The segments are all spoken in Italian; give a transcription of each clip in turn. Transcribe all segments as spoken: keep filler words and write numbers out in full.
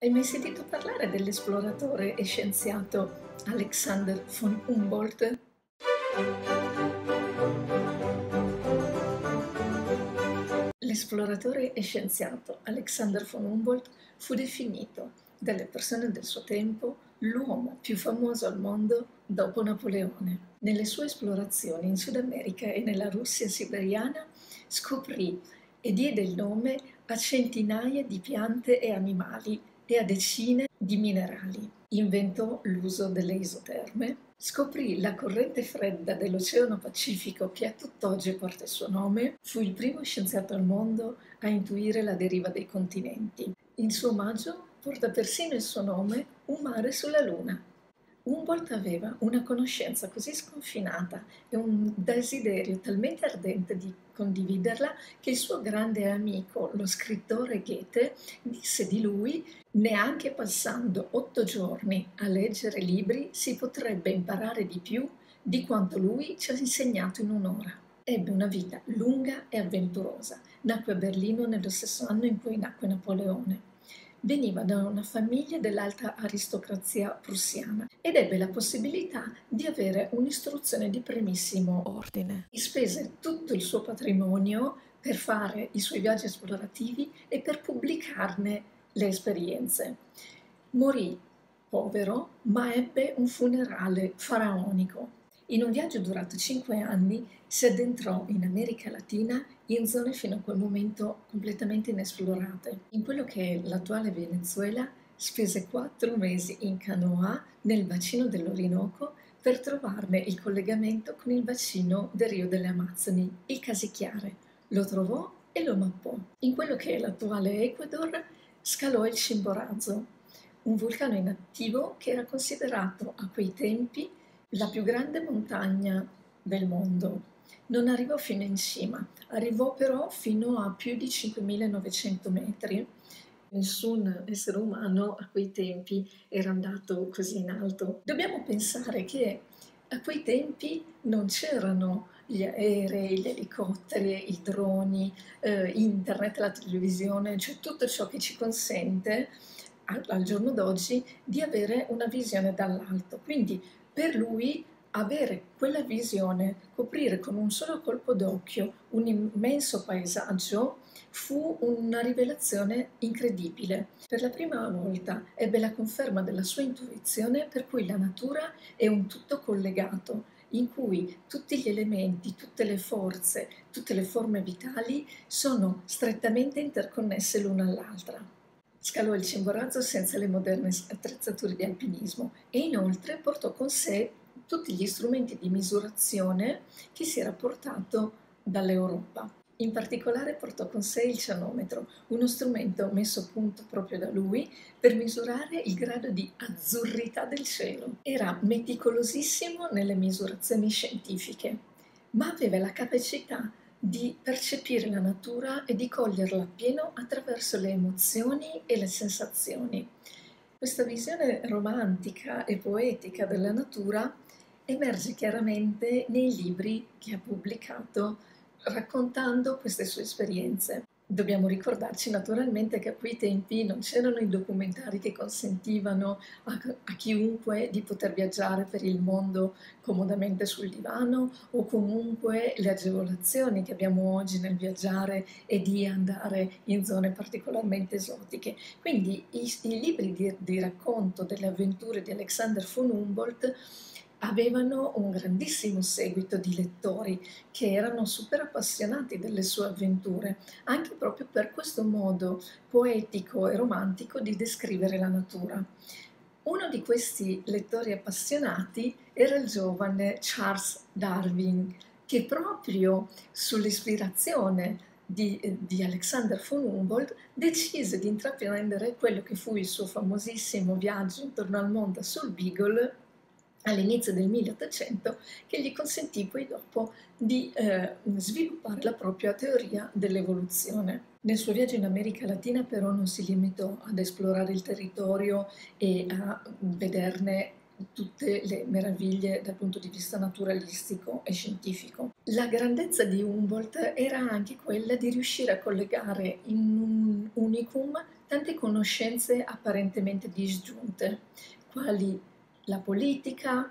Hai mai sentito parlare dell'esploratore e scienziato Alexander von Humboldt? L'esploratore e scienziato Alexander von Humboldt fu definito dalle persone del suo tempo l'uomo più famoso al mondo dopo Napoleone. Nelle sue esplorazioni in Sud America e nella Russia siberiana scoprì e diede il nome a centinaia di piante e animali e a decine di minerali. Inventò l'uso delle isoterme, scoprì la corrente fredda dell'Oceano Pacifico che a tutt'oggi porta il suo nome, fu il primo scienziato al mondo a intuire la deriva dei continenti. Il suo omaggio porta persino il suo nome, un mare sulla Luna. Humboldt aveva una conoscenza così sconfinata e un desiderio talmente ardente di condividerla che il suo grande amico, lo scrittore Goethe, disse di lui: neanche passando otto giorni a leggere libri si potrebbe imparare di più di quanto lui ci ha insegnato in un'ora. Ebbe una vita lunga e avventurosa. Nacque a Berlino nello stesso anno in cui nacque Napoleone. Veniva da una famiglia dell'alta aristocrazia prussiana ed ebbe la possibilità di avere un'istruzione di primissimo ordine. Spese tutto il suo patrimonio per fare i suoi viaggi esplorativi e per pubblicarne le esperienze. Morì povero, ma ebbe un funerale faraonico. In un viaggio durato cinque anni si addentrò in America Latina in zone fino a quel momento completamente inesplorate. In quello che è l'attuale Venezuela spese quattro mesi in canoa nel bacino dell'Orinoco per trovarne il collegamento con il bacino del Rio delle Amazzoni, il Casichiare. Lo trovò e lo mappò. In quello che è l'attuale Ecuador scalò il Chimborazo, un vulcano inattivo che era considerato a quei tempi la più grande montagna del mondo. Non arrivò fino in cima, arrivò però fino a più di cinquemilanovecento metri. Nessun essere umano a quei tempi era andato così in alto. Dobbiamo pensare che a quei tempi non c'erano gli aerei, gli elicotteri, i droni, eh, internet, la televisione, cioè tutto ciò che ci consente al, al giorno d'oggi di avere una visione dall'alto. Quindi per lui avere quella visione, coprire con un solo colpo d'occhio un immenso paesaggio, fu una rivelazione incredibile. Per la prima volta ebbe la conferma della sua intuizione per cui la natura è un tutto collegato, in cui tutti gli elementi, tutte le forze, tutte le forme vitali sono strettamente interconnesse l'una all'altra. Scalò il Chimborazo senza le moderne attrezzature di alpinismo e inoltre portò con sé tutti gli strumenti di misurazione che si era portato dall'Europa. In particolare portò con sé il cianometro, uno strumento messo a punto proprio da lui per misurare il grado di azzurrità del cielo. Era meticolosissimo nelle misurazioni scientifiche, ma aveva la capacità di percepire la natura e di coglierla appieno attraverso le emozioni e le sensazioni. Questa visione romantica e poetica della natura emerge chiaramente nei libri che ha pubblicato raccontando queste sue esperienze. Dobbiamo ricordarci naturalmente che a quei tempi non c'erano i documentari che consentivano a, a chiunque di poter viaggiare per il mondo comodamente sul divano o comunque le agevolazioni che abbiamo oggi nel viaggiare e di andare in zone particolarmente esotiche. Quindi i, i libri di, di racconto delle avventure di Alexander von Humboldt avevano un grandissimo seguito di lettori che erano super appassionati delle sue avventure, anche proprio per questo modo poetico e romantico di descrivere la natura. Uno di questi lettori appassionati era il giovane Charles Darwin, che proprio sull'ispirazione di, di Alexander von Humboldt decise di intraprendere quello che fu il suo famosissimo viaggio intorno al mondo sul Beagle all'inizio del milleottocento, che gli consentì poi dopo di eh, sviluppare la propria teoria dell'evoluzione. Nel suo viaggio in America Latina però non si limitò ad esplorare il territorio e a vederne tutte le meraviglie dal punto di vista naturalistico e scientifico. La grandezza di Humboldt era anche quella di riuscire a collegare in un unicum tante conoscenze apparentemente disgiunte, quali la politica,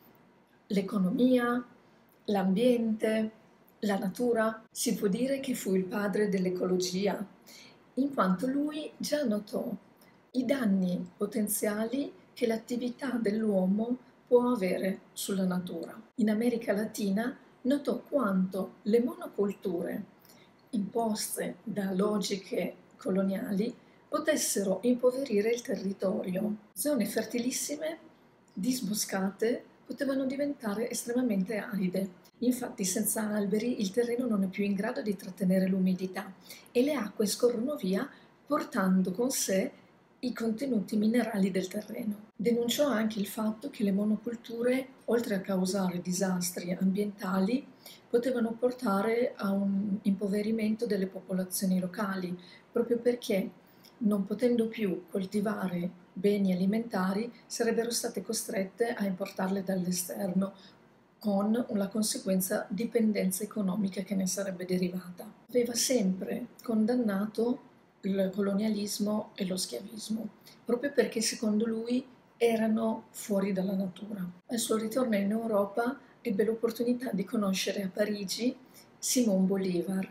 l'economia, l'ambiente, la natura. Si può dire che fu il padre dell'ecologia, in quanto lui già notò i danni potenziali che l'attività dell'uomo può avere sulla natura. In America Latina notò quanto le monocolture imposte da logiche coloniali potessero impoverire il territorio. Zone fertilissime, disboscate, potevano diventare estremamente aride. Infatti senza alberi il terreno non è più in grado di trattenere l'umidità e le acque scorrono via portando con sé i contenuti minerali del terreno. Denunciò anche il fatto che le monoculture, oltre a causare disastri ambientali, potevano portare a un impoverimento delle popolazioni locali, proprio perché, non potendo più coltivare beni alimentari, sarebbero state costrette a importarle dall'esterno, con la conseguenza dipendenza economica che ne sarebbe derivata. Aveva sempre condannato il colonialismo e lo schiavismo, proprio perché secondo lui erano fuori dalla natura. Al suo ritorno in Europa ebbe l'opportunità di conoscere a Parigi Simón Bolívar,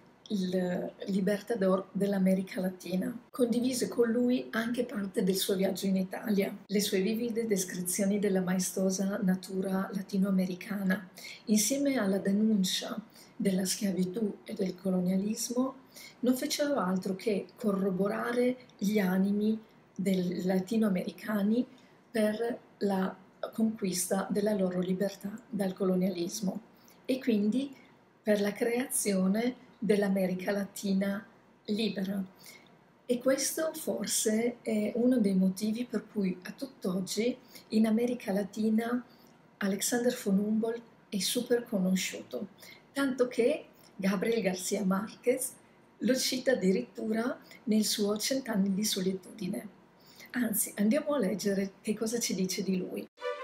il libertador dell'America Latina. Condivise con lui anche parte del suo viaggio in Italia, le sue vivide descrizioni della maestosa natura latinoamericana, insieme alla denuncia della schiavitù e del colonialismo, non fecero altro che corroborare gli animi dei latinoamericani per la conquista della loro libertà dal colonialismo e quindi per la creazione dell'America Latina libera. E questo forse è uno dei motivi per cui a tutt'oggi in America Latina Alexander von Humboldt è super conosciuto, tanto che Gabriel García Márquez lo cita addirittura nel suo Cent'anni di solitudine. Anzi, andiamo a leggere che cosa ci dice di lui.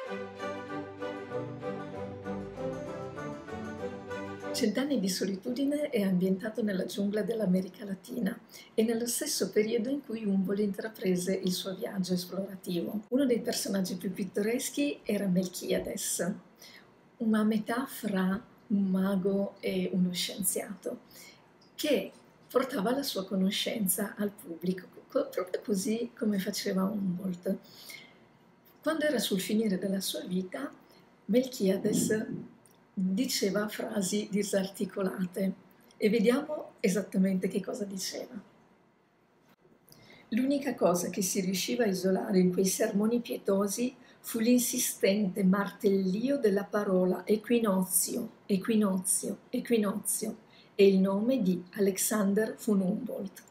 Cent'anni di solitudine è ambientato nella giungla dell'America Latina e nello stesso periodo in cui Humboldt intraprese il suo viaggio esplorativo. Uno dei personaggi più pittoreschi era Melchiades, una metà fra un mago e uno scienziato, che portava la sua conoscenza al pubblico, proprio così come faceva Humboldt. Quando era sul finire della sua vita, Melchiades diceva frasi disarticolate e vediamo esattamente che cosa diceva. L'unica cosa che si riusciva a isolare in quei sermoni pietosi fu l'insistente martellio della parola equinozio, equinozio, equinozio e il nome di Alexander von Humboldt.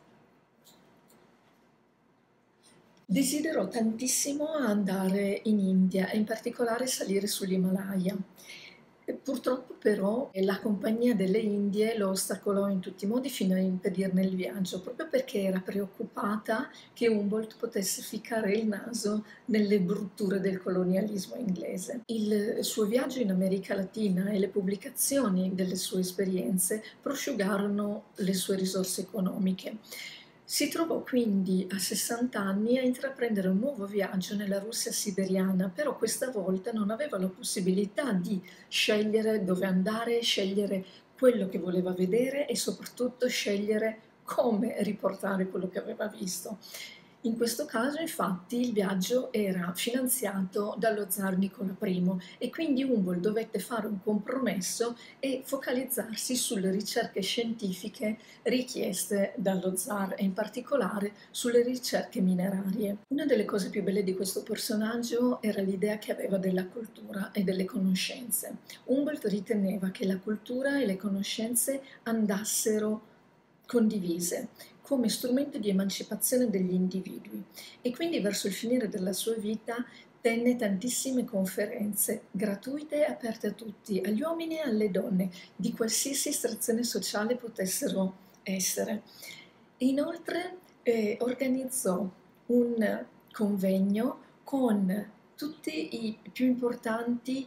Desiderò tantissimo andare in India e in particolare salire sull'Himalaya. Purtroppo però la Compagnia delle Indie lo ostacolò in tutti i modi fino a impedirne il viaggio, proprio perché era preoccupata che Humboldt potesse ficcare il naso nelle brutture del colonialismo inglese. Il suo viaggio in America Latina e le pubblicazioni delle sue esperienze prosciugarono le sue risorse economiche. Si trovò quindi a sessanta anni a intraprendere un nuovo viaggio nella Russia siberiana, però questa volta non aveva la possibilità di scegliere dove andare, scegliere quello che voleva vedere e soprattutto scegliere come riportare quello che aveva visto. In questo caso, infatti, il viaggio era finanziato dallo zar Nicola I e quindi Humboldt dovette fare un compromesso e focalizzarsi sulle ricerche scientifiche richieste dallo zar e in particolare sulle ricerche minerarie. Una delle cose più belle di questo personaggio era l'idea che aveva della cultura e delle conoscenze. Humboldt riteneva che la cultura e le conoscenze andassero condivise come strumento di emancipazione degli individui e quindi verso il finire della sua vita tenne tantissime conferenze gratuite e aperte a tutti, agli uomini e alle donne, di qualsiasi estrazione sociale potessero essere. Inoltre eh, organizzò un convegno con tutti i più importanti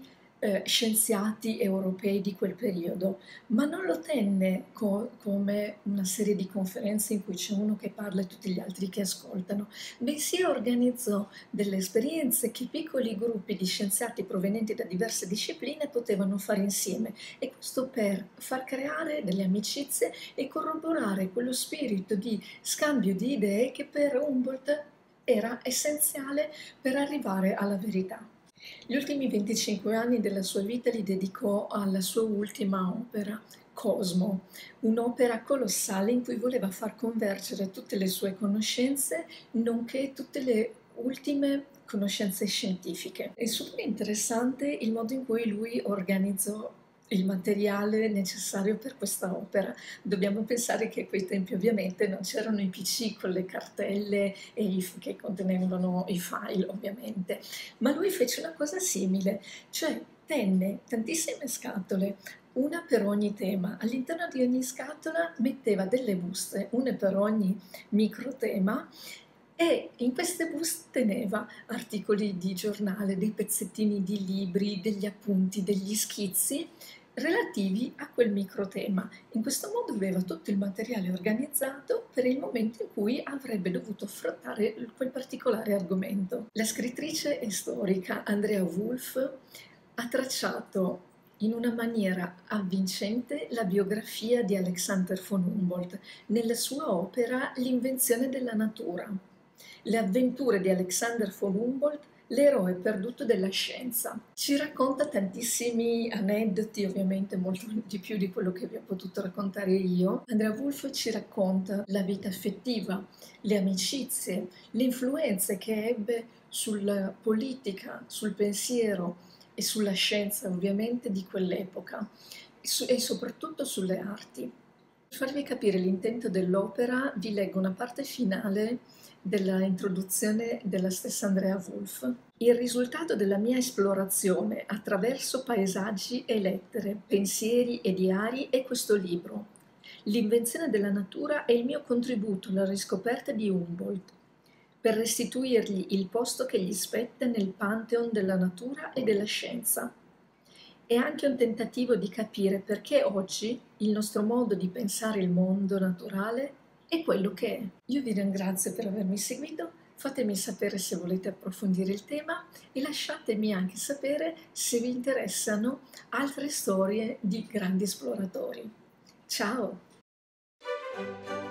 eh, scienziati europei di quel periodo, ma non lo tenne co- come una serie di conferenze in cui c'è uno che parla e tutti gli altri che ascoltano, bensì organizzò delle esperienze che piccoli gruppi di scienziati provenienti da diverse discipline potevano fare insieme, e questo per far creare delle amicizie e corroborare quello spirito di scambio di idee che per Humboldt era essenziale per arrivare alla verità. Gli ultimi venticinque anni della sua vita li dedicò alla sua ultima opera, Cosmo, un'opera colossale in cui voleva far convergere tutte le sue conoscenze, nonché tutte le ultime conoscenze scientifiche. È super interessante il modo in cui lui organizzò il materiale necessario per questa opera. Dobbiamo pensare che a quei tempi ovviamente non c'erano i P C con le cartelle e i, che contenevano i file ovviamente, ma lui fece una cosa simile, cioè tenne tantissime scatole, una per ogni tema. All'interno di ogni scatola metteva delle buste, una per ogni microtema, e in queste buste teneva articoli di giornale, dei pezzettini di libri, degli appunti, degli schizzi relativi a quel microtema. In questo modo aveva tutto il materiale organizzato per il momento in cui avrebbe dovuto affrontare quel particolare argomento. La scrittrice e storica Andrea Wulf ha tracciato in una maniera avvincente la biografia di Alexander von Humboldt nella sua opera L'invenzione della natura. Le avventure di Alexander von Humboldt, l'eroe perduto della scienza. Ci racconta tantissimi aneddoti, ovviamente molto di più di quello che vi ho potuto raccontare io. Andrea Wulf ci racconta la vita affettiva, le amicizie, le influenze che ebbe sulla politica, sul pensiero e sulla scienza ovviamente di quell'epoca, e soprattutto sulle arti. Per farvi capire l'intento dell'opera, vi leggo una parte finale della introduzione della stessa Andrea Wulf. Il risultato della mia esplorazione attraverso paesaggi e lettere, pensieri e diari è questo libro. L'invenzione della natura è il mio contributo alla riscoperta di Humboldt, per restituirgli il posto che gli spetta nel pantheon della natura e della scienza. È anche un tentativo di capire perché oggi il nostro modo di pensare il mondo naturale è quello che è. Io vi ringrazio per avermi seguito, fatemi sapere se volete approfondire il tema e lasciatemi anche sapere se vi interessano altre storie di grandi esploratori. Ciao!